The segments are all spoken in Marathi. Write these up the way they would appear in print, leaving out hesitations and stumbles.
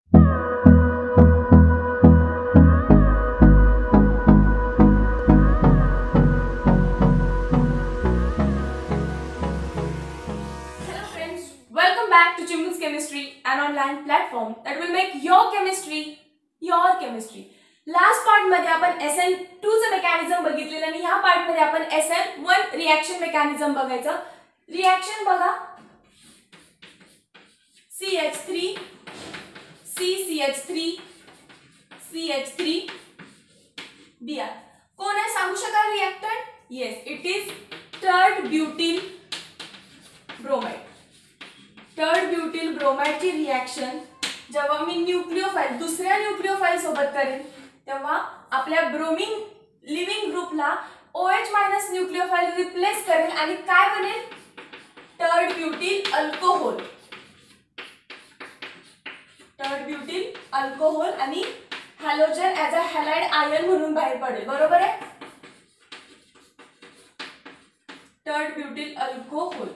Chemistry, an online platform that will make your chemistry your chemistry. Last part मध्ये आपण SN2 चे मेकॅनिझम बघितलेलं आणि ह्या पार्ट मध्ये आपण SN1 रिएक्शन मेकॅनिझम बघायचं. रिएक्शन बघा, CH3 CCH3 CH3 Br. कोण आहे सांगू शकाल reactant? Yes, it is tert butyl bromide. Tert butyl bromide ची रिएक्शन जेव्हा मी न्यूक्लियोफाइल दुसऱ्या न्यूक्लियोफाइल सोबत करेन तेव्हा आपल्या ब्रोमिन लिव्हिंग ग्रुपला OH- न्यूक्लियोफाइल रिप्लेस करेल आणि काय बनेल? Tert butyl alcohol. Tert butyl alcohol आणि halogen as a halide ion म्हणून बाहेर पडेल. बरोबर आहे? Tert butyl alcohol.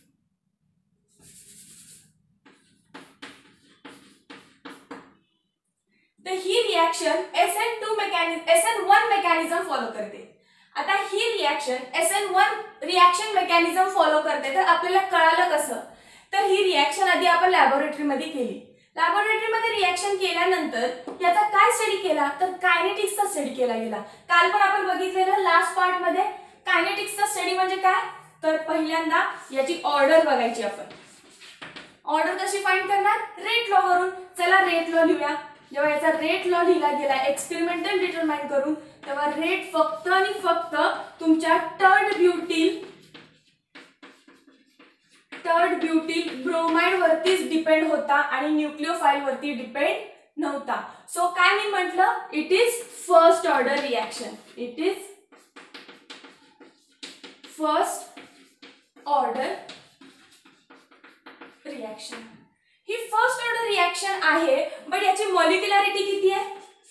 तर ही रिएक्शन SN1 मेकॅनिझम फॉलो करते. आता ही reaction SN1 reaction mechanism follow करते. तर आपल्याला कळालं कसं? तर ही रिएक्शन आधी आपण लॅबोरेटरी मध्ये केली. लॅबोरेटरी मध्ये रिएक्शन केल्यानंतर याचा काय स्टडी केला? तर कायनेटिक्सचा स्टडी केला गेला. काल पण आपण बघितलेलं लास्ट पार्ट मध्ये कायनेटिक्सचा स्टडी म्हणजे काय? तर पहिल्यांदा याची ऑर्डर बघायची आपण. ऑर्डर कशी फाइंड करणार? रेट लॉ वरून. चला रेट लॉ लिहूया. जेव्हा याचा रेट लॉ लिहिला गेला एक्सपेरिमेंटल डिटरमाइन करून तेव्हा रेट फक्त आणि फक्त तुमच्या टर्ड ब्युटिल ब्रोमाइड वरतीच डिपेंड होता आणि न्यूक्लियोफाइल वरती डिपेंड नव्हता. सो काय मी म्हटलं? It is first order reaction. It is first order reaction. ही फर्स्ट ऑर्डर रिएक्शन आहे, बट याची मॉलिक्युलॅरिटी किती आहे?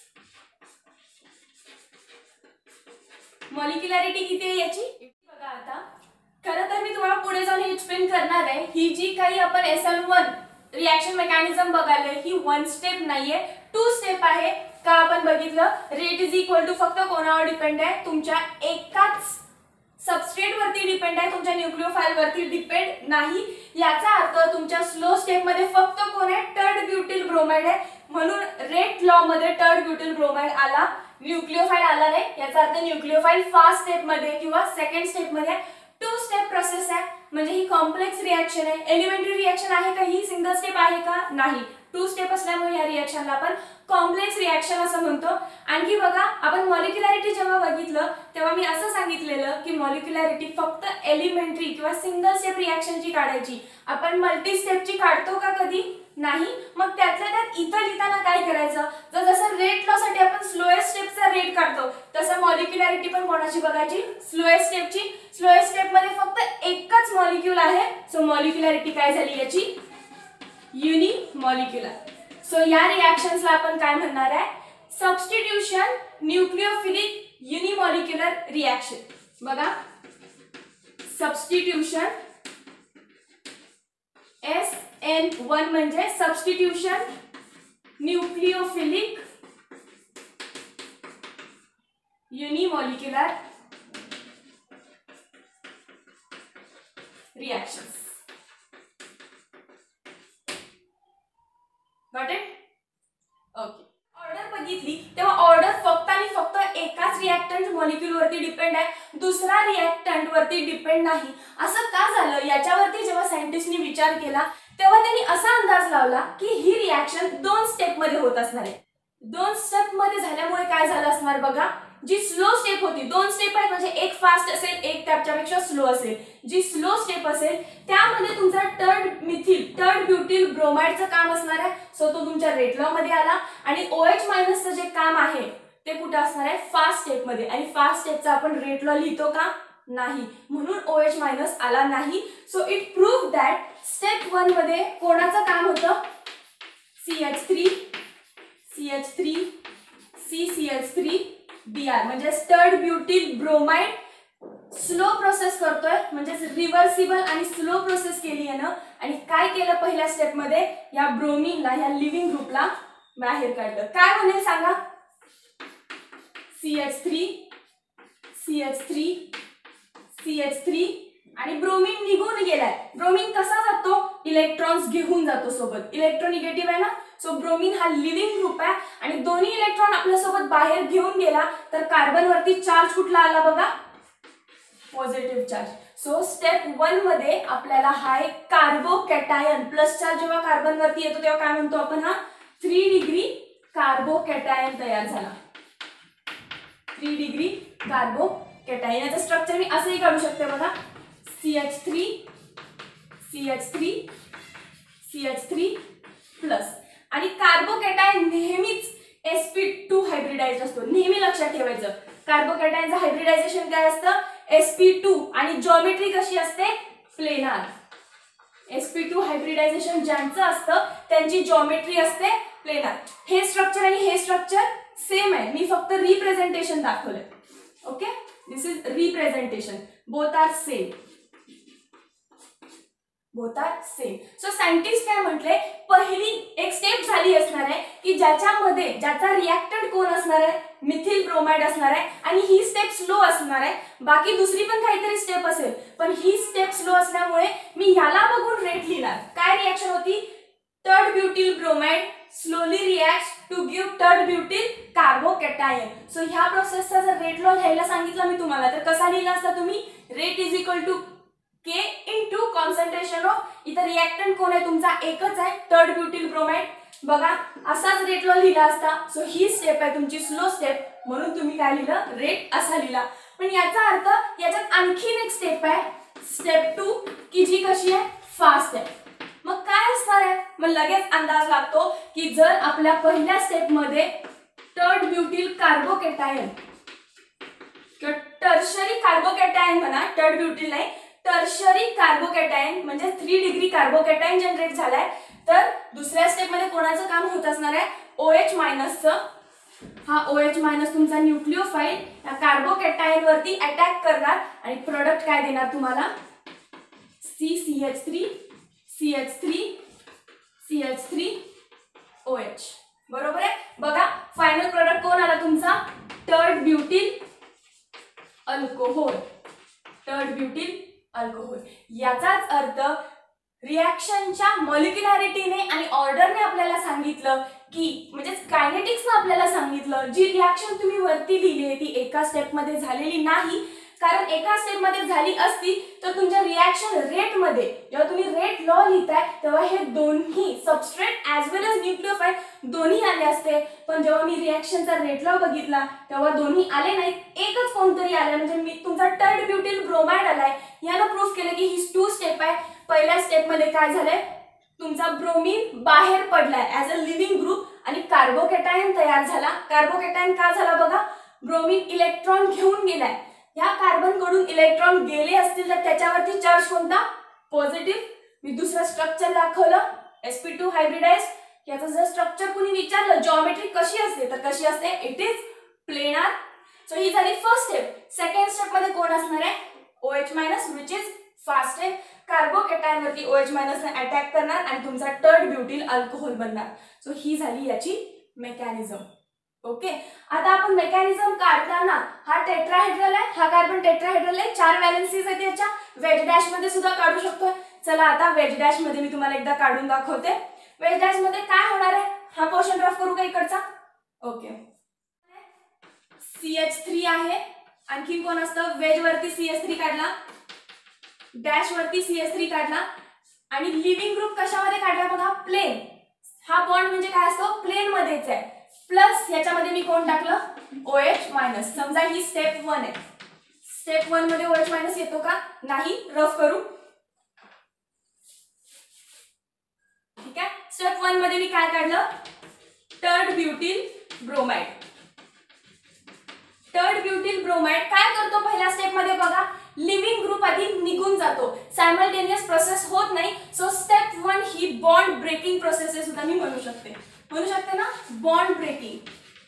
मॉलिक्युलॅरिटी किती आहे याची? बघा आता खरं तर मी तुम्हाला पुढे जाऊन एक्सप्लेन करणार आहे. ही जी काही आपण SN1 रिएक्शन मेकॅनिझम बघायला ही 1 स्टेप नाहीये, 2 स्टेप आहे. का आपण बघितलं रेट इज इक्वल टू फक्त कोणावर डिपेंड आहे? तुमच्या एकाच सबस्ट्रेट वरती डिपेंड आहे, तुमच्या न्यूक्लियोफाइल वरती डिपेंड नाही. याचा अर्थ तुमच्या स्लो स्टेप मध्ये फक्त कोण आहे? टर्ड ब्युटिल ब्रोमाइड आहे. म्हणून रेट लॉ मध्ये टर्ड ब्युटिल ब्रोमाइड आला, न्यूक्लियोफाइल आला नाही. याचा अर्थ न्यूक्लियोफाइल फर्स्ट स्टेप मध्ये किंवा सेकंड स्टेप मध्ये. 2 स्टेप प्रोसेस आहे म्हणजे ही कॉम्प्लेक्स रिएक्शन आहे. एलिमेंटरी रिएक्शन आहे का? ही सिंगल स्टेप आहे का? नाही. 2 स्टेप असल्यामुळे या रिएक्शनला आपण कॉम्प्लेक्स रिएक्शन असं म्हणतो. आणखी बघा आपण मॉलिक्युलॅरिटी जेव्हा बघितलं तेव्हा मी असं सांगितलेलं की मॉलिक्युलॅरिटी फक्त एलिमेंटरी किंवा सिंगल स्टेप रिएक्शनची काढायची. आपण मल्टी स्टेपची काढतो का कधी? नाही. मग त्यातल्या त्यात इथं लिहिताना काय करायचं? जसं रेट लॉ साठी आपण स्लोएस्ट स्टेपचा रेट काढतो तसं मॉलिक्युलॅरिटी पण कोणाची बघायची? स्लोएस्ट स्टेपची. स्लोएस्ट स्टेप मध्ये फक्त एकच मॉलिक्यूल आहे. सो मॉलिक्युलॅरिटी काय झाली याची? युनिमॉलिक्युलर. सो या रिएक्शन्सला आपण काय म्हणणार आहे? Substitution nucleophilic unimolecular reaction. बघा सबस्टिट्यूशन SN1 म्हणजे substitution nucleophilic unimolecular reactions. Got it? Okay. Order बघितली तेव्हा ऑर्डर फक्त आणि फक्त एकाच रिएक्टंट मॉलिक्यूल वरती डिपेंड आहे, दुसरा रिएक्टंट वरती डिपेंड नाही. असं का झालं? याच्यावरती जेव्हा सायंटिस्टनी विचार केला तेव्हा त्यांनी असा अंदाज लावला की ही रिएक्शन 2 स्टेप मध्ये होत असणार आहे. 2 स्टेप मध्ये झाल्यामुळे काय झालं असणार बघा? जी स्लो स्टेप होती, 2 स्टेप आहेत म्हणजे एक फास्ट असेल एक त्याच्यापेक्षा स्लो असेल. जी स्लो स्टेप असेल त्यामध्ये तुमचा टर्ड ब्युटिल ब्रोमाइडचं काम असणार आहे. सो तो तुमच्या रेट लॉ मध्ये आला आणि OH- चं जे काम आहे ते कुठे असणार आहे? फास्ट स्टेप मध्ये. आणि फास्ट स्टेपचा आपण रेट लॉ लिहितो का? नाही. म्हणून OH- आला नाही. So it prove that step 1 मध्ये कोणाचं काम होतं? CH3 CCH3 Br म्हणजे tert butyl bromide slow process करतोय म्हणजे रिव्हर्सिबल आणि स्लो प्रोसेस केली आहे ना. आणि काय केलं पहिल्या स्टेप मध्ये? या ब्रोमिनला या लिव्हिंग ग्रुपला बाहेर काढलं, काय बनेल सांगा? CH3 CH3 CH3 आणि ब्रोमीन निघून गेलाय. ब्रोमीन कसा जातो? इलेक्ट्रॉन्स घेऊन जातो सोबत. इलेक्ट्रोनिगेटिव्ह आहे ना, सो ब्रोमीन हा लिव्हिंग ग्रुप आहे आणि दोन्ही इलेक्ट्रॉन आपल्यासोबत बाहेर घेऊन गेला तर कार्बन वरती चार्ज कुठला आला बघा? Positive charge. सो स्टेप 1 मध्ये आपल्याला हा एक कार्बोकॅटायन प्लस चार्ज जेव्हा कार्बन वरती येतो तेव्हा काय म्हणतो आपण? हा 3 डिग्री कार्बोकॅटायन तयार झाला. 3 डिग्री कार्बोकॅटायन. याचं स्ट्रक्चर मी असंही काढू शकते बघा. CH3 CH3 CH3 plus. आणि कार्बोकॅटायन नेहमीच sp2 हायब्रिडाइज्ड असतो. नेहमी लक्षात ठेवायचं कार्बोकॅटायनचं हायब्रिडायझेशन काय असतं? sp2. आणि जॉमेट्री कशी असते? प्लेनार. sp2 हायब्रिडायझेशन ज्यांचं असतं त्यांची जॉमेट्री असते प्लेनार. हे स्ट्रक्चर आणि हे स्ट्रक्चर सेम आहे, मी फक्त रिप्रेझेंटेशन दाखवलंय. Okay, this is representation. Both are same. Both are same. So scientist काय म्हटले? पहिली एक स्टेप झाली असणार आहे की ज्याच्यामध्ये ज्याचा रिएक्टंट कोण असणार आहे? मिथिल ब्रोमाइड असणार आहे आणि ही स्टेप स्लो असणार आहे. बाकी दुसरी पण काहीतरी स्टेप असेल पण ही स्टेप स्लो असल्यामुळे मी याला बघून रेट लिहिणार. काय रिएक्शन होती? Third butyl bromide slowly reacts to give third butyl carbocation. So ह्या प्रोसेसचा जर रेट लॉ घ्यायला सांगितलं मी तुम्हाला तर कसा लिहिला असता तुम्ही? Rate is equal to K into concentration of. इथं रिएक्टंट कोण आहे? तुमचा एकच आहे, थर्ड ब्युटिल ब्रोमाइड. बघा असाच रेट लॉ लिहिला असता. सो ही स्टेप आहे तुमची स्लो स्टेप, म्हणून तुम्ही काय लिहिलं? रेट असा लिहिला. पण याचा अर्थ याच्यात आणखीन एक स्टेप आहे, स्टेप 2, की जी कशी आहे? फास्ट आहे. मग काय असणार आहे? मग लगेच अंदाज लागतो की जर आपल्या पहिल्या स्टेप मध्ये थर्ड ब्युटिल कार्बोकॅटायन किंवा टर्शरी कार्बोकॅटायन म्हणा, थर्ड ब्युटिल नाही, टर्शरी कार्बोकॅटायन म्हणजे 3 डिग्री कार्बोकॅटायन जनरेट झालाय तर दुसऱ्या स्टेप मध्ये कोणाचं काम होत असणार आहे? OH मायनसचं. हा OH मायनस तुमचा न्यूक्लिओफाइल या कार्बोकॅटायन वरती अटॅक करणार आणि प्रोडक्ट काय देणार तुम्हाला? CH3 CH3 CH3 OH. बरोबर आहे. बघा फायनल प्रोडक्ट कोण आला तुमचा? Third butyl alcohol. Third butyl alcohol. याचाच अर्थ रिएक्शनच्या मॉलिक्युलॅरिटीने आणि ऑर्डरने आपल्याला सांगितलं की म्हणजे कायनेटिक्सने आपल्याला सांगितलं जी रिएक्शन तुम्ही वरती लिहिली आहे ती एका स्टेप मध्ये झालेली नाही. कारण एका स्टेप मध्ये झाली असती तर तुमच्या रिएक्शन रेट मध्ये जेव्हा तुम्ही रेट लॉ लिहिताय तेव्हा हे दोन्ही substrate as well as nucleophile दोन्ही आले असते. पण जेव्हा मी रिएक्शनचा रेट लॉ बघितला तेव्हा दोन्ही आले नाहीत, एकच कोणतरी आलं म्हणजे मी तुमचा थर्ड ब्युटिल ब्रोमाइड आलाय. याला प्रूफ केलं की ही 2 स्टेप आहे. पहिल्या स्टेप मध्ये काय झालंय? तुमचा ब्रोमीन बाहेर पडलाय ऍज अ लिव्हिंग ग्रुप आणि कार्बोकॅटायन तयार झाला. कार्बोकॅटायन का झाला बघा? ब्रोमीन इलेक्ट्रॉन घेऊन गेलाय. या कार्बन कडून इलेक्ट्रॉन गेले असतील तर त्याच्यावरती चार्ज कोणता? पॉझिटिव्ह. मी दुसरं स्ट्रक्चर दाखवलं sp2 हायब्रिडाइज्ड. याचं जर स्ट्रक्चर कुणी विचारलं जॉमेट्री कशी असते तर कशी असते? It is planar. सो ही झाली फर्स्ट स्टेप. सेकंड स्टेप मध्ये कोण असणार आहे? OH minus which is fast आहे. कार्बोकॅटायन वरती OH मायनस ने अटॅक करणार आणि तुमचा थर्ड ब्युटिल अल्कोहोल बनणार. सो ही झाली याची मेकॅनिझम. ओके, आता आपण मेकॅनिझम काढताना हा टेट्राहेड्रल आहे, हा कार्बन टेट्राहेड्रल आहे, 4 व्हॅलेन्सीज आहेत याच्या. वेज डॅश मध्ये सुद्धा काढू शकतो. चला आता वेज डॅश मध्ये मी तुम्हाला एकदा काढून दाखवते. वेज डॅश मध्ये काय होणार आहे? हा पोर्शन ड्रॉप करू का इकडचा? ओके, CH3 आहे. आणखी कोण असतं? वेज वरती CH3 काढला, डॅश वरती CH3 काढला आणि लिव्हिंग ग्रुप कशामध्ये काढला बघा? प्लेन. हा बॉन्ड म्हणजे काय असतो? प्लेन मध्येच आहे. प्लस याच्यामध्ये मी कोण टाकलं? OH minus. समजा ही स्टेप 1 आहे. स्टेप 1 मध्ये OH मायनस येतो का? नाही. रफ करू. ठीक आहे. स्टेप 1 मध्ये मी काय काढलं? Third butyl bromide. Third butyl bromide काय करतो पहिल्या स्टेप मध्ये बघा? लिव्हिंग ग्रुप आधी निघून जातो. सायमल्टेनियस प्रोसेस होत नाही. सो स्टेप 1 ही बॉन्ड ब्रेकिंग प्रोसेस सुद्धा मी म्हणू शकते ना? Bond breaking.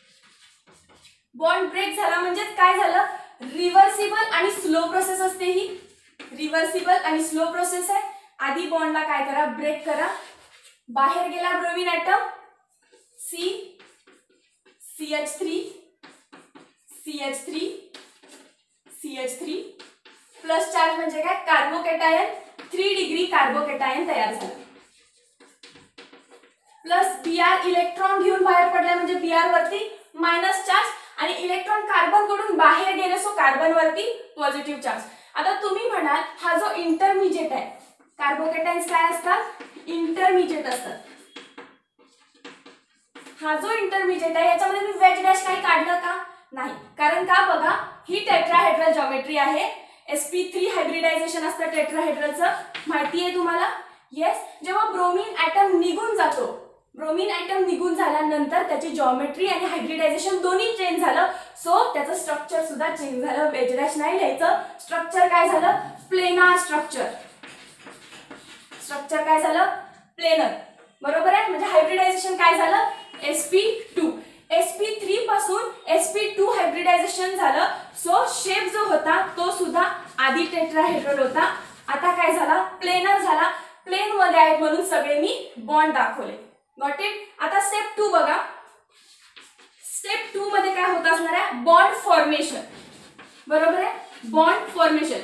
बॉन्ड ब्रेक झाला म्हणजे काय झालं? रिव्हर्सिबल आणि स्लो प्रोसेस असते. ही रिव्हर्सिबल आणि स्लो प्रोसेस आहे. आधी बॉन्डला काय करा? ब्रेक करा. बाहेर गेला bromine atom, C CH3 CH3 CH3 plus charge म्हणजे काय कार्बोकॅटायन 3 डिग्री कार्बोकॅटायन तयार झालं प्लस Br इलेक्ट्रॉन घेऊन बाहेर पडला म्हणजे Br वरती मायनस चार्ज आणि इलेक्ट्रॉन कार्बन कडून बाहेर गेले सो कार्बन वरती पॉझिटिव्ह चार्ज। आता तुम्ही म्हणाल हा जो इंटरमिजिएट आहे कार्बोकॅटायन्स काय असतात इंटरमिजिएट असतात हा जो इंटरमिजिएट आहे याच्यामध्ये मी वेज डॅश काही काढलं का नाही कारण का बघा ही टेट्राहेड्रल जॉमेट्री आहे sp3 हायब्रिडायझेशन असतं टेट्राहेड्रलचं माहिती आहे तुम्हाला येस जेव्हा ब्रोमीन ॲटम निघून जातो ब्रोमीन ॲटम निघून झाल्यानंतर त्याची जॉमेट्री आणि हायब्रिडायझेशन दोन्ही चेंज झालं सो त्याचं स्ट्रक्चर सुद्धा चेंज झालं वेज डॅश नाही लिहायचं स्ट्रक्चर काय झालं प्लेनार स्ट्रक्चर स्ट्रक्चर काय झालं प्लेनर बरोबर आहे म्हणजे हायब्रिडायझेशन काय झालं sp2 sp3 पासून sp2 हायब्रिडायझेशन झालं सो शेप जो होता तो सुद्धा आधी टेट्राहेड्रल होता आता काय झाला प्लेनर झाला प्लेन मध्ये आहेत म्हणून सगळे मी बॉन्ड दाखवले गॉट इट। आता स्टेप 2 बघा स्टेप 2 मध्ये काय होत असणार आहे बॉन्ड फॉर्मेशन बरोबर आहे बॉन्ड फॉर्मेशन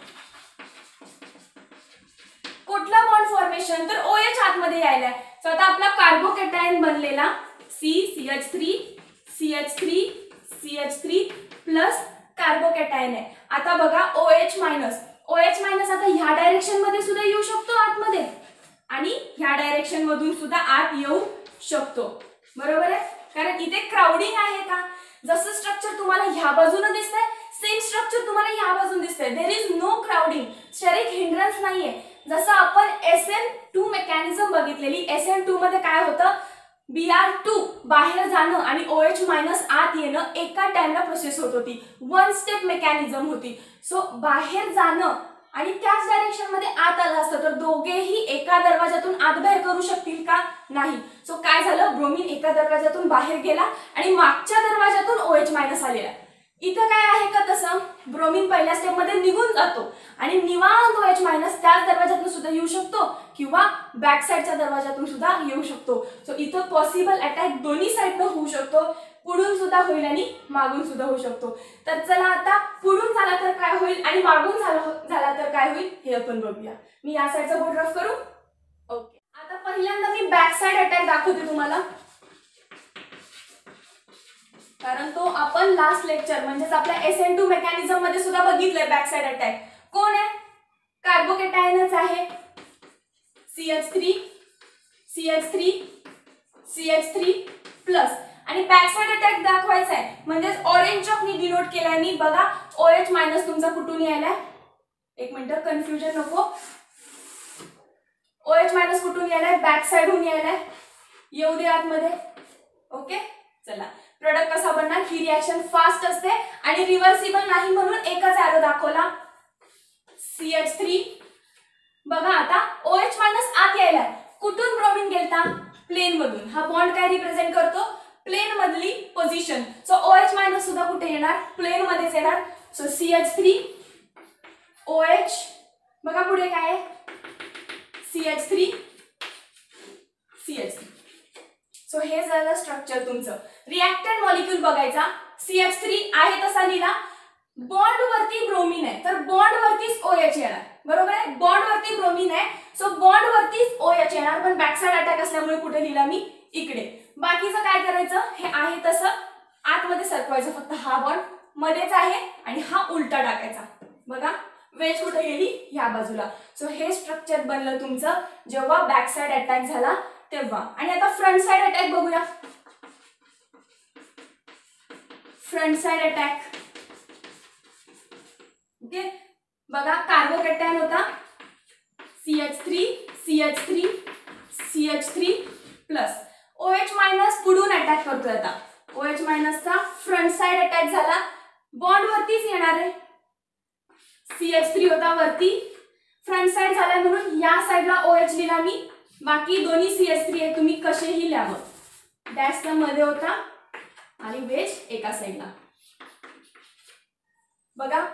कुठला बॉन्ड फॉर्मेशन तर OH आतमध्ये यायला आहे सो आता आपला कार्बोकॅटायन बनलेला CH3 CH3 CH3 plus carbocation आहे आता बघा OH मायनस आता ह्या डायरेक्शन मध्ये सुद्धा येऊ शकतो आतमध्ये आणि ह्या डायरेक्शन मधून सुद्धा आत येऊ शकतो बरोबर आहे कारण इथे क्राउडिंग आहे का जसं स्ट्रक्चर तुम्हाला ह्या बाजूने दिसतंय सेम स्ट्रक्चर तुम्हाला ह्या बाजून दिसतंय there is no crowding steric hindrance नाहीये जसं आपण SN2 मेकॅनिझम बघितलेली SN2 मध्ये काय होतं Br2 बाहेर जाणं आणि OH मायनस आत येणं एका टाइमला प्रोसेस होत होती वन स्टेप मेकॅनिझम होती सो बाहेर जाणं आणि त्याच डायरेक्शन मध्ये आत आलं असतं तर दोघेही एका दरवाजातून आत बाहेर करू शकतील का नाही सो काय झालं ब्रोमीन एका दरवाजातून बाहेर गेला आणि मागच्या दरवाजातून OH मायनस आलेला इथं काय आहे का तसं ब्रोमीन पहिल्या स्टेप मध्ये निघून जातो आणि निवांत OH मायनस त्याच दरवाजातून सुद्धा येऊ शकतो किंवा बॅक साइडच्या दरवाजातून सुद्धा येऊ शकतो सो इथं पॉसिबल अटॅक दोन्ही साइडनं होऊ शकतो पुढून सुद्धा होईल आणि मागून सुद्धा होऊ शकतो तर चला आता पुढून झाला तर काय होईल आणि मागून झाला तर काय होईल हे आपण बघूया मी या साइडचा बोर्ड रफ करू ओके आता पहिल्यांदा मी बॅक साइड अटॅक दाखवते तुम्हाला कारण तो आपण लास्ट लेक्चर म्हणजेच आपल्या SN2 मेकॅनिझम मध्ये सुद्धा बघितलंय बॅक साइड अटॅक कोण आहे कार्बोकॅटायनच आहे CH3 प्लस आणि बॅक साइड अटॅक दाखवायचा आहे म्हणजे ऑरेंज चॉकनी डिनोट केलाय मी बघा OH मायनस तुमचा कुठून यायलाय एक मिनिट कन्फ्युजन नको OH मायनस कुठून यायलाय बॅक साइडहून यायलाय येऊ दे आतमध्ये ओके चला प्रोडक्ट कसा बनणार ही रिएक्शन फास्ट असते आणि रिव्हर्सिबल नाही म्हणून एकच एरो दाखवला CH3 बघा आता OH मायनस आत यायलाय कुठून ब्रोमीन गेलता प्लेन मधून हा बॉन्ड काय रिप्रेझेंट करतो प्लेन मधली पोझिशन सो OH मायनस सुद्धा कुठे येणार प्लेन मध्येच येणार सो CH3 OH बघा पुढे काय आहे CH3 सो हे झालं स्ट्रक्चर तुमचं रिएक्टंट मॉलिक्यूल बघायचा CH3 आहे तसा लिहिला बॉन्ड वरती ब्रोमीन आहे तर बॉन्ड वरतीच OH येणार बरोबर आहे बॉन्ड वरती ब्रोमीन आहे सो बॉन्ड वरतीच OH येणार पण बॅक साइड अटॅक असल्यामुळे कुठे लिहिला मी इकडे बाकीचं काय करायचं हे आहे तसं आतमध्ये सरकवायचं फक्त हा बॉन्ड मध्येच आहे आणि हा उलटा टाकायचा बघा वेज कुठे गेली ह्या बाजूला सो हे स्ट्रक्चर बनलं तुमचं जेव्हा बॅक साइड अटॅक झाला तेव्हा आणि आता फ्रंट साइड अटॅक बघूया फ्रंट साइड अटॅक ओके बघा कार्बोकॅटायन होता CH3 प्लस OH मायनस पुढून अटॅक करतोय आता OH मायनसचा फ्रंट साइड अटॅक झाला बॉन्ड वरतीच येणार आहे CH3 होता वरती फ्रंट साइड झाला म्हणून या साइडला OH लिहिला मी बाकी दोन्ही CH3 आहे तुम्ही कसेही लिहावं डॅश मध्ये होता आणि वेज एका साइडला बघा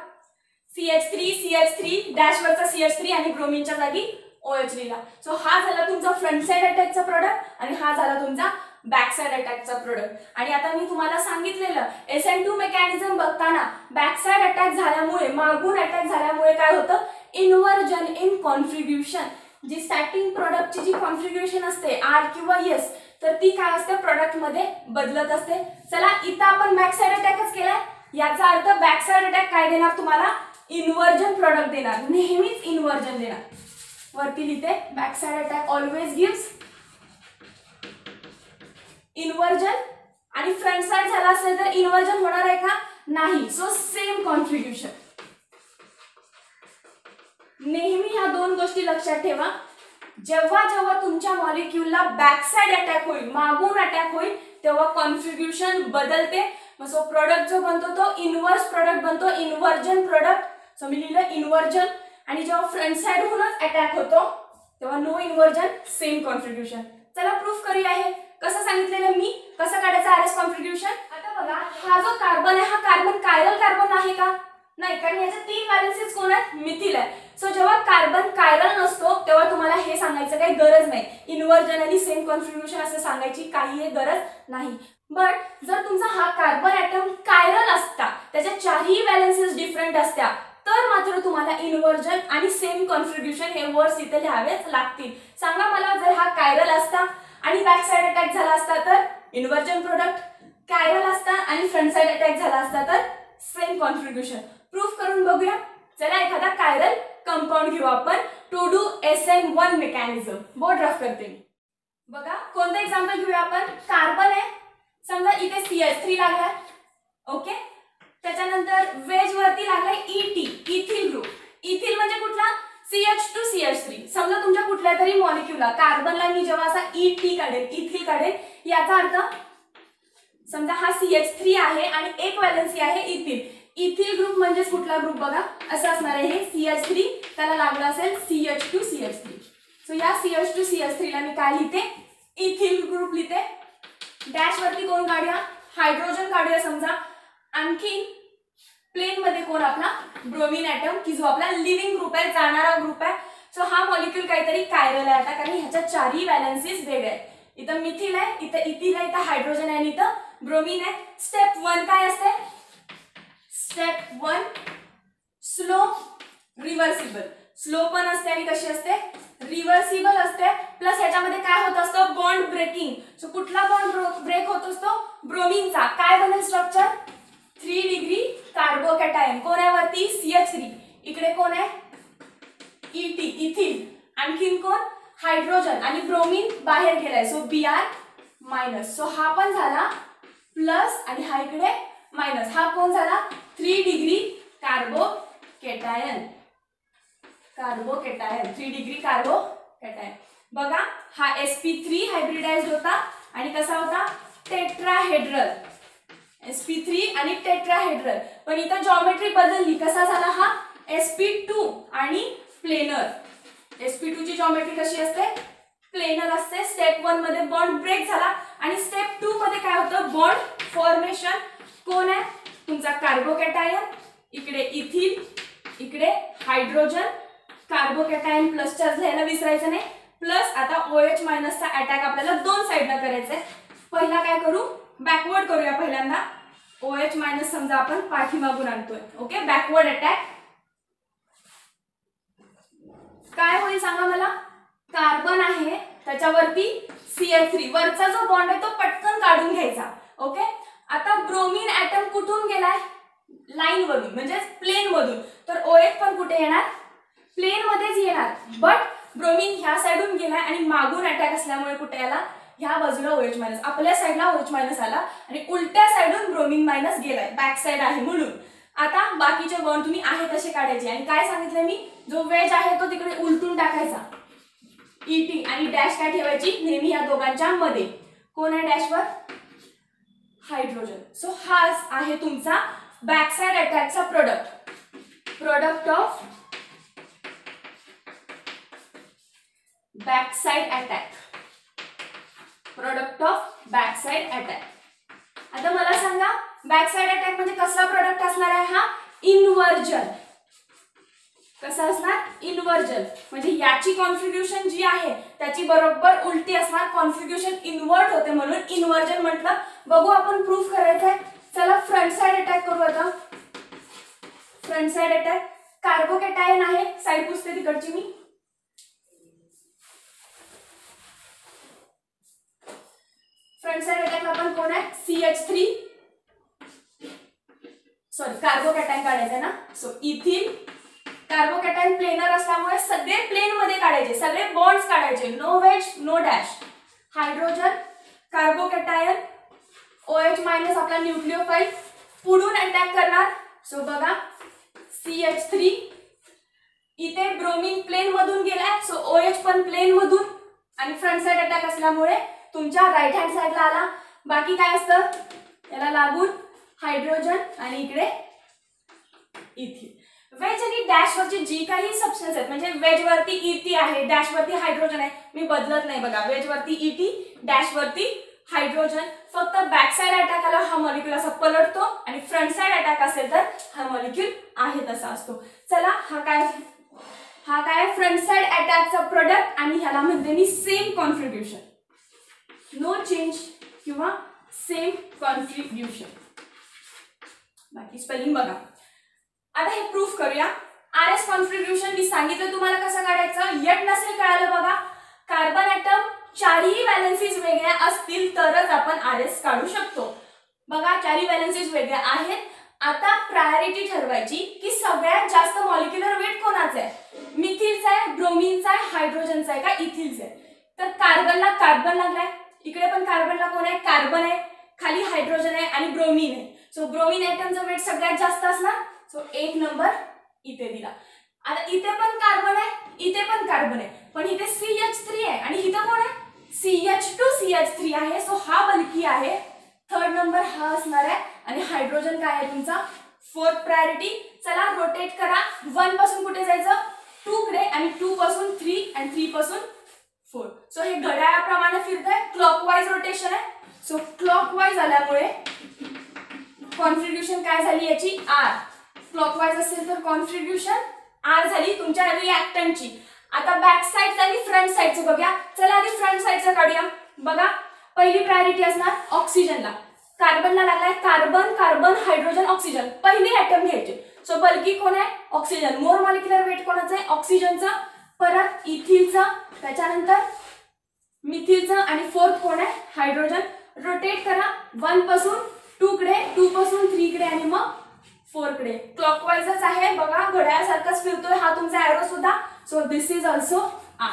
CH3 डॅश वरचा CH3 आणि ब्रोमीनच्या जागी OH लिहिला सो हा झाला तुमचा फ्रंट साइड अटॅकचा प्रोडक्ट आणि हा झाला तुमचा बॅक साइड अटॅकचा प्रोडक्ट। आणि आता मी तुम्हाला सांगितलेलं SN2 मेकॅनिझम बघताना बॅक साइड अटॅक झाल्यामुळे, मागून अटॅक झाल्यामुळे काय होतं, इन्व्हर्जन इन कॉन्फिग्युरेशन, जी स्टार्टिंग प्रोडक्टची जी कॉन्फिग्युरेशन असते R किंवा S, तर ती काय असते प्रोडक्ट मध्ये बदलत असते। चला इथं आपण बॅक साइड अटॅकच केलाय, याचा अर्थ बॅक साइड अटॅक काय देणार तुम्हाला, इन्व्हर्जन प्रोडक्ट देणार, नेहमीच इन्व्हर्जन देणार। वरती लिहिते back side attack always gives inversion, आणि फ्रंट साइड झाला असेल तर इन्व्हर्जन होणार आहे का, नाही। सो सेम कॉन्फिग्युरेशन, नेहमी ह्या दोन गोष्टी लक्षात ठेवा। जेव्हा जेव्हा तुमच्या मॉलिक्यूलला बॅक साइड अटॅक होईल, मागून अटॅक होईल, तेव्हा कॉन्फिग्युरेशन बदलते, मग सो प्रोडक्ट जो बनतो तो इन्व्हर्स प्रोडक्ट बनतो, इन्व्हर्जन प्रोडक्ट। सो मी लिहिलं इन्व्हर्जन, आणि जेव्हा फ्रंट साइड होऊनच अटॅक होतो तेव्हा नो इन्व्हर्जन, सेम कॉन्फिग्युरेशन। चला प्रूफ करूया हे कसं सांगितलेलं मी, कसं काढायचं RS कॉन्फिग्युरेशन। आता बघा हा जो कार्बन आहे, हा कार्बन कायरल कार्बन आहे का, नाही, कारण याचे 3 व्हॅलेन्सीज कोण आहेत, मिथिल आहे। सो जेव्हा कार्बन कायरल नसतो तेव्हा तुम्हाला हे सांगायचं काही गरज नाही, इन्व्हर्जन आणि सेम कॉन्फिग्युरेशन असं सांगायची काही गरज नाही। बट जर तुमचा हा कार्बन ॲटम कायरल असता, त्याच्या 4ही व्हॅलेन्सीज डिफरंट असत्या, तर मात्र तुम्हाला इन्व्हर्जन आणि सेम कॉन्फिग्युरेशन हे वर्ड्स इथे लिहावेच लागतील। सांगा मला, जर हा कायरल असता आणि बॅक साइड अटॅक झाला असता तर इन्व्हर्जन प्रोडक्ट, कायरल असता आणि फ्रंट साइड अटॅक झाला असता तर सेम कॉन्फिग्युरेशन। प्रूफ करून बघूया। चला एखादा कायरल कंपाऊंड घेऊ आपण to do SN1 mechanism. Board rough करते मी, बघा कोणतं एक्झाम्पल घेऊया आपण, कार्बन आहे, समजा इथे CH3 लागलाय, ओके, त्याच्यानंतर वेज वरती लागलाय ET, इथिल ग्रुप। इथिल म्हणजे कुठला, CH2 CH3। समजा तुमच्या कुठल्या तरी मॉलिक्यूलला, कार्बनला मी जेव्हा असा ET काढेल, इथिल काढेल, याचा अर्थ समजा हा CH3 आहे आणि एक व्हॅलेन्सी आहे इथिल। इथिल ग्रुप म्हणजे कुठला ग्रुप बघा, असं असणार आहे हे CH3, त्याला लागला असेल CH2 CH3। सो या CH2 CH3 ला मी काय लिहिते, इथिल ग्रुप लिहिते। डॅश वरती कोण काढूया, हायड्रोजन काढूया समजा, आणखी प्लेन मध्ये कोण, आपला ब्रोमीन ॲटम, की जो आपला लिव्हिंग ग्रुप आहे, जाणारा ग्रुप आहे। सो हा मॉलिक्यूल काहीतरी कायरल आहे आता, कारण ह्याच्या 4ही व्हॅलेन्सीज वेगळ्या आहेत, इथं मिथिल आहे, इथं इथिल आहे, इथं हायड्रोजन आहे आणि इथं ब्रोमीन आहे। स्टेप 1 काय असते, स्टेप 1 स्लो रिव्हर्सिबल, स्लो पण असते आणि कशी असते, रिव्हर्सिबल असते, प्लस ह्याच्यामध्ये काय होत असतं, बॉन्ड ब्रेकिंग। सो कुठला बॉन्ड ब्रेक होत असतो, ब्रोमीनचा। काय बनेल स्ट्रक्चर, 3 डिग्री कार्बोकॅटायन, कोण आहे वरती CH3, इकडे कोण आहे ET इथिल, आणखीन कोण हायड्रोजन, आणि ब्रोमीन बाहेर गेलाय, सो Br मायनस। सो हा पण झाला प्लस आणि हा इकडे मायनस, हा कोण झाला 3 डिग्री कार्बोकॅटायन, 3 डिग्री कार्बोकॅटायन। बघा हा sp3 हायब्रिडाइज्ड होता आणि कसा होता, टेट्राहेड्रल, sp3 आणि टेट्राहेड्रल। पण इथं जॉमेट्री बदलली, कसा झाला हा sp2 आणि प्लेनर। sp2 ची जॉमेट्री कशी असते, प्लेनर असते। स्टेप 1 मध्ये बॉन्ड ब्रेक झाला आणि स्टेप 2 मध्ये काय होतं, बॉन्ड फॉर्मेशन। कोण आहे तुमचा कार्बोकॅटायन, इकडे इथिल, इकडे हायड्रोजन, कार्बोकॅटायन प्लस चार्ज लिहायला विसरायचं नाही, प्लस आता OH मायनसचा अटॅक आपल्याला 2 साइडला करायचा आहे। पहिला काय करू, बॅकवर्ड करूया पहिल्यांदा, OH मायनस समजा आपण पाठीमागून आणतोय, ओके, बॅकवर्ड अटॅक। काय होईल सांगा मला, कार्बन आहे त्याच्यावरती CH3, वरचा जो बॉन्ड आहे तो पटकन काढून घ्यायचा, ओके। आता ब्रोमीन ॲटम कुठून गेलाय, लाईन वरून म्हणजे प्लेन मधून, तर OH पण कुठे येणार, प्लेन मध्येच येणार, बट ब्रोमीन ह्या साइडून गेलाय आणि मागून अटॅक असल्यामुळे कुठे आला, ह्या बाजूला OH मायनस, आपल्या साइडला OH मायनस आला आणि उलट्या साइडून ब्रोमीन मायनस गेलाय, बॅक साइड आहे म्हणून। आता बाकीचे बॉन्ड तुम्ही आहे तसे काढायचे, आणि काय सांगितलं मी, जो वेज आहे तो तिकडे उलटून टाकायचा, ET, आणि डॅश काय ठेवायची, नेहमी या दोघांच्या मध्ये। कोण आहे डॅशवर, हायड्रोजन। सो हा आहे तुमचा बॅक साइड अटॅकचा product of back side attack, product of back side attack. आता मला सांगा बॅक साइड अटॅक म्हणजे कसला प्रोडक्ट असणार आहे, हा इन्व्हर्जन। कसा असणार, इन्व्हर्जन, म्हणजे याची कॉन्फिग्युरेशन जी आहे त्याची बरोबर उलटी असणार, कॉन्फिग्रेशन इन्व्हर्ट होते म्हणून इन्व्हर्जन म्हटलं. बघू आपण प्रूफ करायचंय. चला फ्रंट साइड अटॅक करू आता. फ्रंट साइड अटॅक कार्बोकॅटायन आहे, साइड पुसते तिकडची मी. फ्रंट साइड अटॅकला आपण कोण आहे, CH3 सॉरी कार्बोकॅटायन काढायचं ना. सो इथिल कार्बोकॅटायन प्लेनर असल्यामुळे सगळे प्लेन मध्ये काढायचे, सगळे बॉन्ड्स काढायचे, no wedge no dash. Hydrogen carbocation OH minus आपला न्यूक्लिओफाइल पुढून अटॅक करणार. सो बघा CH3 इथे ब्रोमीन प्लेन मधून गेलाय, सो OH पण प्लेन मधून, आणि फ्रंट साइड अटॅक असल्यामुळे तुमच्या राईट हँड साइडला आला. बाकी काय असतं, याला लागून हायड्रोजन आणि इकडे इथिल. वेज आणि डॅश वरची जी काही सबस्टन्स आहेत, म्हणजे वेज वरती ET आहे, डॅश वरती हायड्रोजन आहे, मी बदलत नाही बघा. वेज वरती ET, डॅश वरती हायड्रोजन. फक्त बॅक साइड अटॅक आला हा मॉलिक्यूल असा पलटतो, आणि फ्रंट साइड अटॅक असेल तर हा मॉलिक्यूल आहे तसा असतो. चला हा काय फ्रंट साइड अटॅकचा प्रोडक्ट, आणि ह्याला म्हणते मी सेम कॉन्ट्रीब्युशन, नो चेंज किंवा सेम कॉन्ट्रीब्युशन. बाकी स्पेलिंग बघा. आता हे प्रूफ करूया. RS कॉन्ट्रीब्युशन मी सांगितलं तुम्हाला कसं काढायचं, येत नसेल कळालं बघा. कार्बन ॲटम चारही व्हॅलेन्सीज वेगळ्या असतील तरच आपण RS काढू शकतो. बघा चारही व्हॅलेन्सीज वेगळ्या आहेत. आता प्रायोरिटी ठरवायची की सगळ्यात जास्त मॉलिक्युलर वेट कोणाचा आहे, मिथिलचा आहे, ब्रोमीनचा आहे, हायड्रोजनचा आहे का इथिलचा आहे. तर कार्बनला कार्बन लागलाय, इकडे पण कार्बनला कोण आहे, कार्बन आहे, खाली हायड्रोजन आहे आणि ब्रोमीन आहे. सो ब्रोमीन ॲटमचा वेट सगळ्यात जास्त असणार, सो 1 नंबर इथे दिला. आता इथे पण कार्बन आहे, इथे पण कार्बन आहे, पण इथे CH3 आहे आणि इथे कोण आहे, CH2CH3 आहे. सो हा बल्की आहे, 3rd नंबर हा असणार आहे. आणि हायड्रोजन काय आहे तुमचा 4th प्रायोरिटी. चला रोटेट करा. 1 पासून कुठे जायचं, 2 कडे, आणि 2 पासून 3 आणि 3 पासून 4. सो हे घड्याळाप्रमाणे फिरतंय, क्लॉकवाईज रोटेशन आहे. सो क्लॉकवाईज आल्यामुळे कॉन्ट्रीब्युशन काय झाली याची R. क्लॉकवाईज असेल तर कॉन्ट्रीब्युशन R झाली तुमच्या रिएक्टंटची. आता बॅक साइड झाली, फ्रंट साइडचं बघूया. चला आधी फ्रंट साइडचं काढूया. बघा पहिली प्रायोरिटी असणार ऑक्सिजनला. कार्बनला लागलाय कार्बन, कार्बन, हायड्रोजन, ऑक्सिजन. पहिली ॲटम घ्यायचे. सो बल्की कोण आहे, ऑक्सिजन. मोर मॉलिक्युलर वेट कोणाचं आहे, ऑक्सिजनचं. परत इथिलचं, त्याच्यानंतर मिथिलचं, आणि 4th कोण आहे, हायड्रोजन. रोटेट करा 1 पासून 2 कडे, 2 पासून 3 कडे, आणि मग 4 कडे. क्लॉकवाईजच आहे बघा, घड्याळासारखाच फिरतोय हा तुमचा एरो सुद्धा. So this is also R.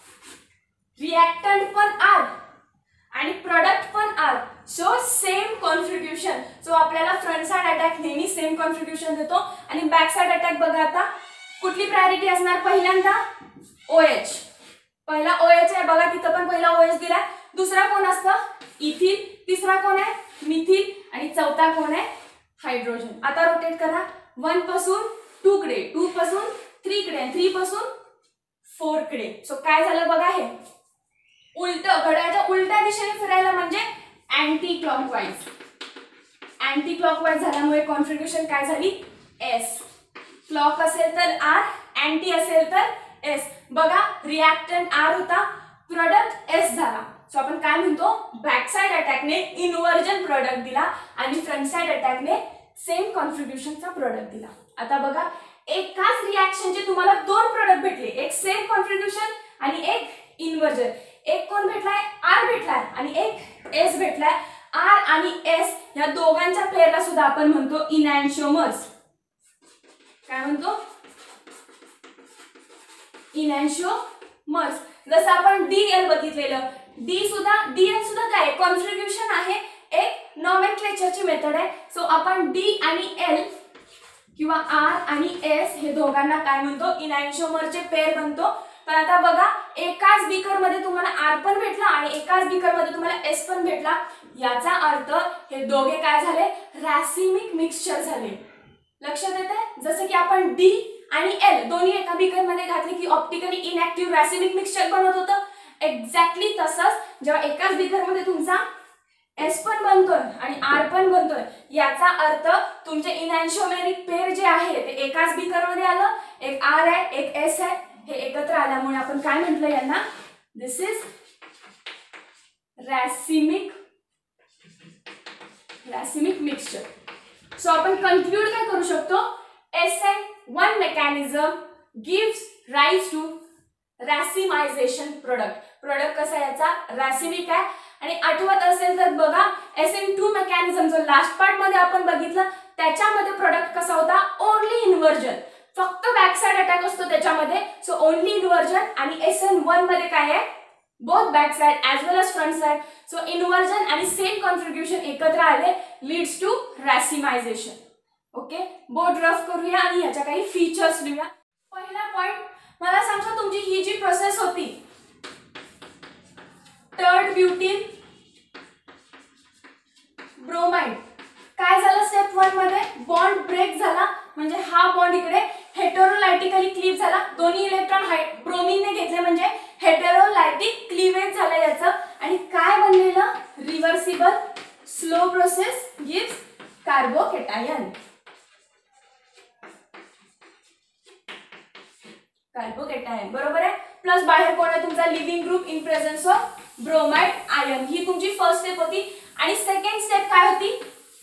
Reactant पण R आणि प्रोडक्ट पण R. So same contribution. So आपल्याला फ्रंट साइड अटॅक नेहमी सेम कॉन्ट्रीब्युशन देतो. आणि बॅक साइड अटॅक बघा. आता कुठली प्रायोरिटी असणार, पहिल्यांदा OH. पहिला OH आहे बघा, तिथं पण पहिला OH दिलाय. दुसरा कोण असतं, इथिल. तिसरा कोण आहे, मिथिल. आणि चौथा कोण आहे, हायड्रोजन. आता रोटेट करा 1 पासून 2 कडे, 2 पासून 3 कडे, 3 पासून 4 कडे. सो काय झालं बघा, हे उलट, घड्याळाच्या उलट्या दिशेने फिरायला म्हणजे अँटी क्लॉकवाईज. अँटी क्लॉकवाईज झाल्यामुळे कॉन्ट्रीब्युशन काय झाली, S. क्लॉक असेल तर R, अँटी असेल तर S. बघा रिएक्टंट R होता, प्रोडक्ट S झाला. सो आपण काय म्हणतो, बॅक साइड अटॅकने इन्व्हर्जन प्रोडक्ट दिला आणि फ्रंट साइड अटॅकने सेम कॉन्ट्रीब्युशनचा प्रोडक्ट दिला. आता बघा एकाच रिएक्शनचे तुम्हाला 2 प्रोडक्ट भेटले, एक सेम कॉन्ट्रीब्युशन आणि एक इन्व्हर्जन. एक कोण भेटलाय, R भेटलाय, आणि एक S भेटलाय. R आणि S या दोघांच्या पेअरला सुद्धा आपण म्हणतो इनॅन्शिओमर्स. काय म्हणतो, इनॅन्शिओमर्स. जसं आपण DL बघितलेलं, DL सुद्धा काय कॉन्ट्रीब्युशन आहे, एक नॉमेनक्लेचरची मेथड आहे. सो आपण D आणि L किंवा R आणि S हे दोघांना काय म्हणतो, इनॅन्शिओमरचे पेअर म्हणतो. पण आता बघा एकाच बीकर मध्ये तुम्हाला R पण भेटला आणि एकाच बीकर मध्ये तुम्हाला S पण भेटला. याचा अर्थ हे दोघे काय झाले, रॅसिमिक मिक्सचर झाले. लक्षात येते, जसं की आपण D आणि L दोन्ही एका बीकर मध्ये घातले की ऑप्टिकली इनॅक्टिव्ह रॅसिमिक मिक्सचर बनत होतं. एक्झॅक्टली तसंच जेव्हा एकाच बीकर मध्ये तुमचा S पण बनतोय आणि R पण बनतोय, याचा अर्थ तुमचे इनॅन्शिओमेरिक पेअर जे आहे ते एकाच बीकर मध्ये आलं. एक R आहे, एक S आहे, हे एकत्र आल्यामुळे आपण काय म्हटलं यांना, this is racemic mixture. So आपण कन्क्लूड काय करू शकतो, SN1 mechanism gives rise to racemization product. Product कसा याचा रॅसिमिक आहे. आणि आठवत असेल तर बघा SN2 मेकॅनिझम जो लास्ट पार्ट मध्ये आपण बघितलं त्याच्यामध्ये प्रोडक्ट कसा होता, ओनली इन्व्हर्जन, फक्त बॅक साइड अटॅक असतो त्याच्यामध्ये. So only inversion. आणि SN1 मध्ये काय आहे, both back side as well as front side. So inversion आणि सेम कॉन्फिग्युरेशन एकत्र आले leads to racemization. Okay, board rough करूया आणि ह्याच्या काही फीचर्स लिहूया. पहिला पॉइंट मला सांगा, तुमची ही जी प्रोसेस होती टर्ड ब्युटीन ब्रोमाइड, काय झालं स्टेप 1 मध्ये, बॉन्ड ब्रेक झाला. म्हणजे हा बॉन्ड इकडे हेटेरोलायटिकली क्लीव झाला. दोन्ही इलेक्ट्रॉन ब्रोमीनने घेतले म्हणजे हेटेरोलायटिक क्लीवेज झालं याचं. आणि काय बनलेलं, reversible slow process gives carbocation. बरोबर आहे. प्लस बाहेर कोण आहे तुमचा leaving group in presence of bromide ion. ही तुमची फर्स्ट स्टेप होती. आणि सेकंड स्टेप काय होती,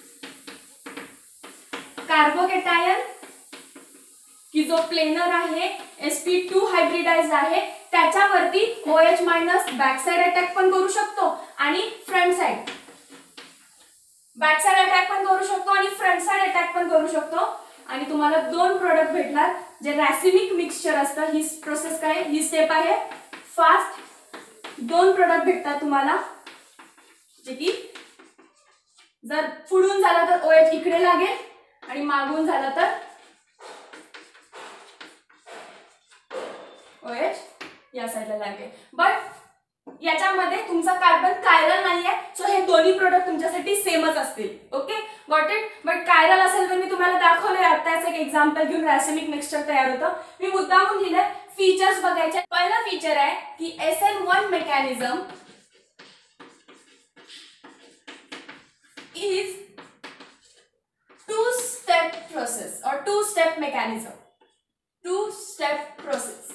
कार्बोकेटायन की जो प्लेनर आहे sp2 हायब्रिडाइज्ड आहे त्याच्यावरती OH minus back side attack पण करू शकतो आणि front side back side attack पण करू शकतो आणि फ्रंट साइड अटॅक पण करू शकतो. आणि तुम्हाला दोन प्रोडक्ट भेटणार जे रॅसिमिक मिक्सचर असतं. ही प्रोसेस काय, ही स्टेप आहे फास्ट. दोन प्रोडक्ट भेटतात तुम्हाला जे की जर पुढून झाला तर OH इकडे लागेल आणि मागून झाला तर OH या साइडला लागेल. बट याच्यामध्ये तुमचा कार्बन कायरल नाहीये. सो हे दोन्ही प्रोडक्ट तुमच्यासाठी सेमच असतील. Okay, got it. But chiral असेल तर मी तुम्हाला दाखवले आताच एक एक्झाम्पल घेऊन रॅसिमिक मिक्सचर तयार होतं. मी मुद्दामून लिहिलंय फीचर्स बघायचे. पहिला फीचर आहे की SN1 mechanism is two-step process or two-step mechanism. Two-step process.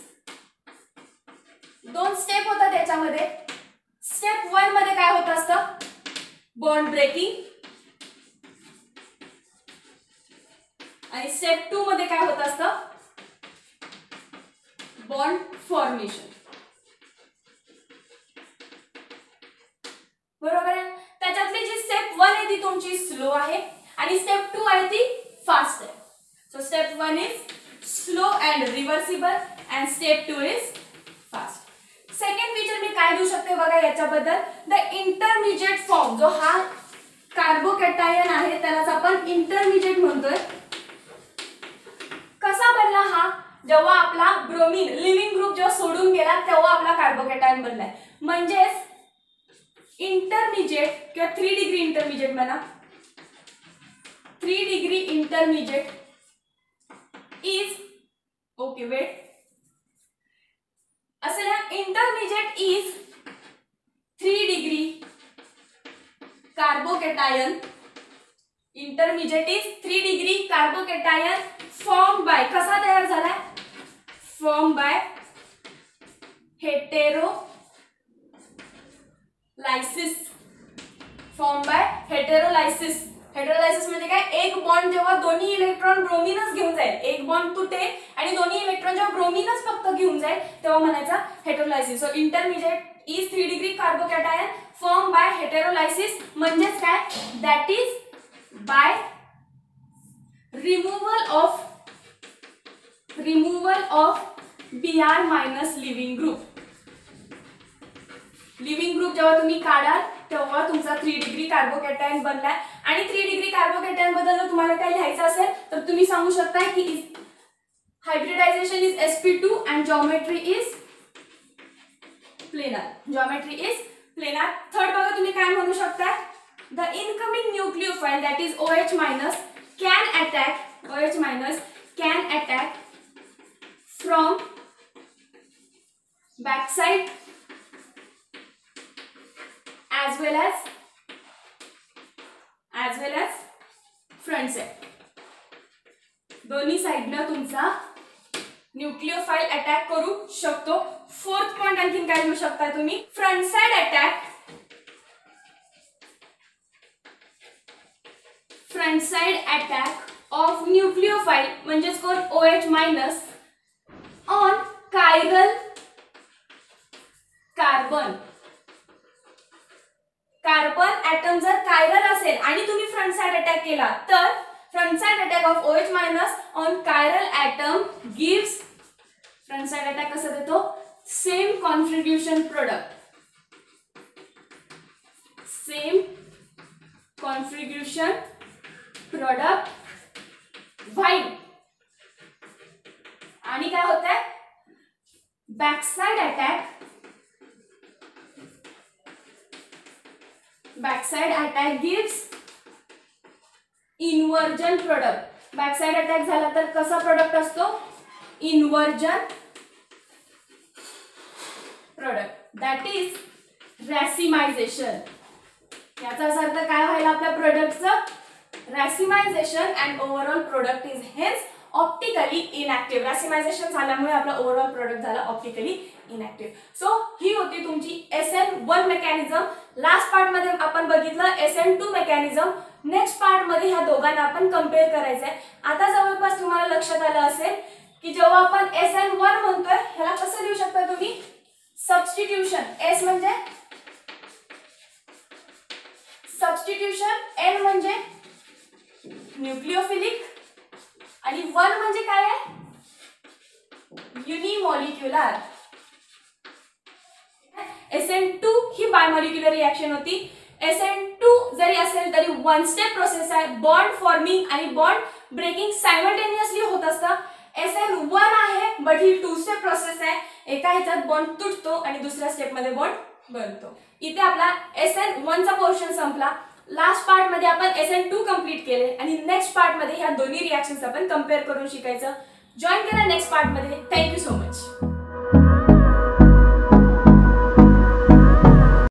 दोन स्टेप होतात त्याच्यामध्ये. स्टेप 1 मध्ये काय होत असतं, बॉन्ड ब्रेकिंग. आणि स्टेप 2 मध्ये काय होत असतं, बॉन्ड फॉर्मेशन. बरोबर आहे. त्याच्यातली जी स्टेप 1 आहे ती तुमची स्लो आहे आणि स्टेप 2 आहे ती फास्ट आहे. So step 1 is slow and reversible and step 2 is fast. Second feature मी काय देऊ शकते बघा याच्याबद्दल, द इंटरमिजिएट फॉर्म. जो हा कार्बोकॅटायन आहे त्यालाच आपण इंटरमिजिएट म्हणतोय. कसा बनला हा, जेव्हा आपला ब्रोमीन लिव्हिंग ग्रुप जेव्हा सोडून गेला तेव्हा आपला कार्बोकॅटायन बनलाय. म्हणजेच इंटरमिजिएट किंवा 3 डिग्री इंटरमिजिएट म्हणा, 3 degree intermediate is okay wait असेल ना. Intermediate is 3 degree carbocation. Intermediate is 3 degree carbocation form by, कसा तयार झालाय, form by heterolysis. Form by heterolysis. Heterolysis म्हणजे काय, एक बॉन्ड जेव्हा दोन्ही इलेक्ट्रॉन ब्रोमीनच घेऊन जाईल, एक बॉन्ड तुटेल आणि दोन्ही इलेक्ट्रॉन जेव्हा ब्रोमीनच फक्त घेऊन जाईल तेव्हा म्हणायचा heterolysis. So intermediate is 3 degree carbocation form by heterolysis. म्हणजेच काय, that is by removal of Br minus leaving group. Leaving group जेव्हा तुम्ही काढाल तेव्हा तुमचा 3 डिग्री कार्बोकॅटायन बनलाय. आणि 3 डिग्री कार्बोकॅटायन बद्दल जर तुम्हाला काही लिहायचं असेल तर तुम्ही सांगू शकता की hybridization is sp2 and geometry is planar. Third बघा तुम्ही काय म्हणू शकता, the incoming nucleophile that is OH minus can attack from backside as well as front side. दोन्ही साइडनं तुमचा न्यूक्लिओफाइल अटॅक करू शकतो. फोर्थ पॉइंट आणखीन काय घेऊ शकता तुम्ही, front side attack. Front side attack of न्यूक्लिओफाइल म्हणजेच कोण OH minus on chiral carbon. Carbon atom जर कायरल असेल आणि तुम्ही फ्रंट साइड अटॅक केला तर front side attack of OH minus on chiral atom gives, front side attack कसं देतो, same configuration product, same configuration product while. आणि काय होतंय, backside attack, backside attack gives inversion product. Backside attack झाला तर कसा प्रोडक्ट असतो, inversion product, that is racemization. याचा अर्थ काय व्हायला आपल्या प्रोडक्टचं, racemization and overall product is hence optically inactive. Racemization झाल्यामुळे आपला ओव्हरऑल प्रोडक्ट झाला ऑप्टिकली इनॅक्टिव्ह. सो ही होती तुमची SN1 मेकॅनिझम. लास्ट पार्ट मध्ये आपण बघितलं SN2 मेकॅनिझम. नेक्स्ट पार्ट मध्ये ह्या दोघांना आपण कम्पेअर करायचंय. आता जवळपास तुम्हाला लक्षात आलं असेल की जेव्हा आपण SN1 म्हणतोय ह्याला कसं लिहू शकता तुम्ही, सबस्टिट्यूशन. S म्हणजे सबस्टिट्यूशन, N म्हणजे न्यूक्लिओफिलिक आणि 1 म्हणजे काय आहे, युनिमॉलिक्युलर. SN2 ही बायमॉलिक्युलर रिएक्शन होती. SN2 जरी असेल तरी वन स्टेप प्रोसेस आहे. बॉन्ड फॉर्मिंग आणि बॉन्ड ब्रेकिंग सायमल्टेनियसली होत असतं. SN1 आहे बट ही 2 स्टेप प्रोसेस आहे. एका ह्याच्यात बॉन्ड तुटतो आणि दुसऱ्या स्टेप मध्ये बॉन्ड बनतो. इथे आपला SN1 चा पोर्शन संपला. लास्ट पार्ट मध्ये आपण SN2 कंप्लीट केले आणि नेक्स्ट पार्ट मध्ये ह्या दोन्ही रिएक्शन्स आपण कंपेअर करून शिकायचं. जॉइन करा नेक्स्ट पार्ट मध्ये. Thank you so much.